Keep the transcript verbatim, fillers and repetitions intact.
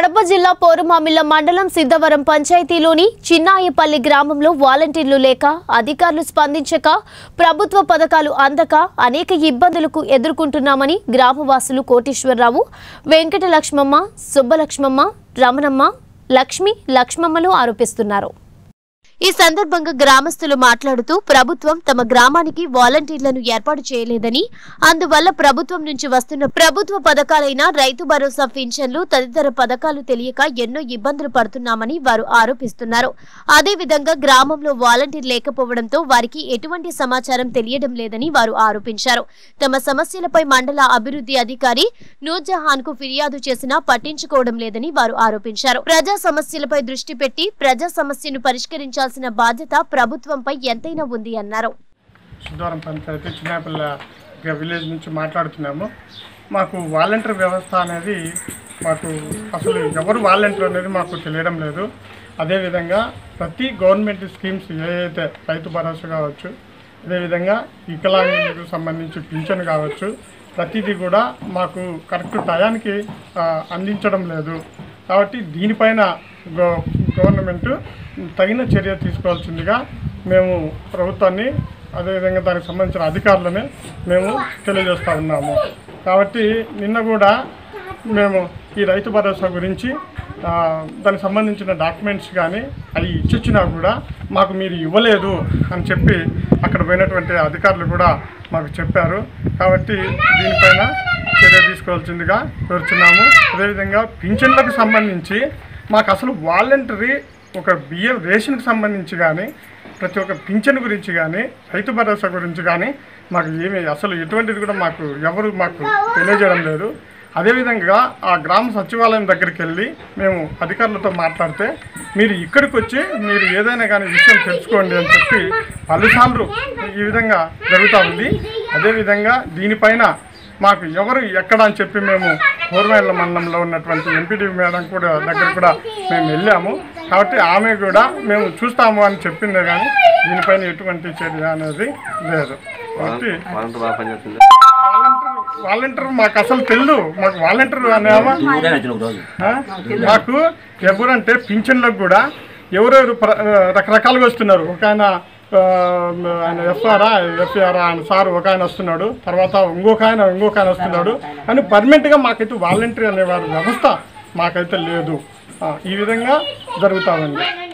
కడప జిల్లా పోరుమామిళ్ల మండలం సిద్ధవరం పంచాయతీలోని చిన్నాయపల్లి గ్రామంలో వాలంటీర్లు లేక అధికారులు స్పందించక ప్రభుత్వ పథకాలు అందక అనేక ఇబ్బందులకు ఎదుర్కొంటున్నామని గ్రామవాసులు కోటేశ్వరరావు, వెంకటలక్ష్మమ్మ, సుబ్బలక్ష్మమ్మ, రమణమ్మ, లక్ష్మి, లక్ష్మమ్మలు ఆరోపిస్తున్నారు. ఈ సందర్భంగా గ్రామస్తులు మాట్లాడుతూ ప్రభుత్వం తమ గ్రామానికి వాలంటీర్లను ఏర్పాటు చేయలేదని, అందువల్ల ప్రభుత్వం నుంచి వస్తున్న ప్రభుత్వ పథకాలైన రైతు భరోసా, పింఛన్లు తదితర పథకాలు తెలియక ఎన్నో ఇబ్బందులు పడుతున్నామని వారు ఆరోపిస్తున్నారు. అదేవిధంగా గ్రామంలో వాలంటీర్ లేకపోవడంతో వారికి ఎటువంటి సమాచారం తెలియడం లేదని వారు ఆరోపించారు. తమ సమస్యలపై మండల అభివృద్ధి అధికారి నూర్జహాన్ కు ఫిర్యాదు చేసినా పట్టించుకోవడం లేదని వారు ఆరోపించారు. ప్రజా సమస్యలపై దృష్టి పెట్టి ప్రజా సమస్యను పరిష్కరించాల్సిన బాధ్యత ప్రభుత్వంపై ఎంతైనా ఉంది అన్నారు. సిద్ధవరం పంచాయతీ చిన్నాయపల్లి విలేజ్ నుంచి మాట్లాడుతున్నాము. మాకు వాలంటీర్ వ్యవస్థ అనేది మాకు అసలు ఎవరు వాలంటీర్ అనేది మాకు తెలియడం లేదు. అదేవిధంగా ప్రతి గవర్నమెంట్ స్కీమ్స్ ఏదైతే రైతు భరోసా కావచ్చు, అదేవిధంగా వికలాంగులకు సంబంధించి పింఛన్ కావచ్చు, ప్రతిదీ కూడా మాకు కరెక్ట్ టయానికి అందించడం లేదు. కాబట్టి దీనిపైన గో గవర్నమెంట్ తగిన చర్య తీసుకోవాల్సిందిగా మేము ప్రభుత్వాన్ని, అదేవిధంగా దానికి సంబంధించిన అధికారులని మేము తెలియజేస్తూ ఉన్నాము. కాబట్టి నిన్న కూడా మేము ఈ రైతు భరోసా గురించి దానికి సంబంధించిన డాక్యుమెంట్స్ కానీ అవి ఇచ్చిచ్చినా కూడా మాకు మీరు ఇవ్వలేదు అని చెప్పి అక్కడ పోయినటువంటి అధికారులు కూడా మాకు చెప్పారు. కాబట్టి దీనిపైన చర్య తీసుకోవాల్సిందిగా కోరుచున్నాము. అదేవిధంగా పింఛన్లకు సంబంధించి మాకు అసలు వాలంటరీ ఒక బియ్యం రేషన్కి సంబంధించి కానీ, ప్రతి ఒక్క పింఛన్ గురించి కానీ, రైతు భరోసా గురించి కానీ మాకు ఏమి అసలు ఎటువంటిది కూడా మాకు ఎవరు మాకు తెలియజేయడం లేదు. అదేవిధంగా ఆ గ్రామ సచివాలయం దగ్గరికి వెళ్ళి మేము అధికారులతో మాట్లాడితే మీరు ఇక్కడికి వచ్చి మీరు ఏదైనా కానీ విషయం తెలుసుకోండి అని చెప్పి పలుసార్లు ఈ విధంగా జరుగుతూ ఉంది. అదేవిధంగా దీనిపైన మాకు ఎవరు ఎక్కడ అని చెప్పి మేము పోరుమామిళ్ల మండలంలో ఉన్నటువంటి ఎంపీడీ మేడం కూడా దగ్గర కూడా మేము వెళ్ళాము. కాబట్టి ఆమె కూడా మేము చూస్తాము అని చెప్పిందే కానీ దీనిపైన ఎటువంటి చర్య అనేది లేదు. కాబట్టి వాలంటీర్ వాలంటీర్ మాకు అసలు తెలియదు. మాకు వాలంటీర్ అనేమా మాకు ఎవరంటే పింఛన్లకు కూడా ఎవరెవరు రకరకాలుగా వస్తున్నారు. ఒక ఆయన ఆయన ఎఫ్ఆర్ఆ ఎఫ్ఆర్ ఆయన సార్ ఒక ఆయన వస్తున్నాడు, తర్వాత ఇంకొక ఆయన ఇంకొక ఆయన వస్తున్నాడు. కానీ పర్మనెంట్గా మాకైతే వాలంటీర్ అనేవారు వ్యవస్థ మాకైతే లేదు. ఈ విధంగా జరుగుతామండి.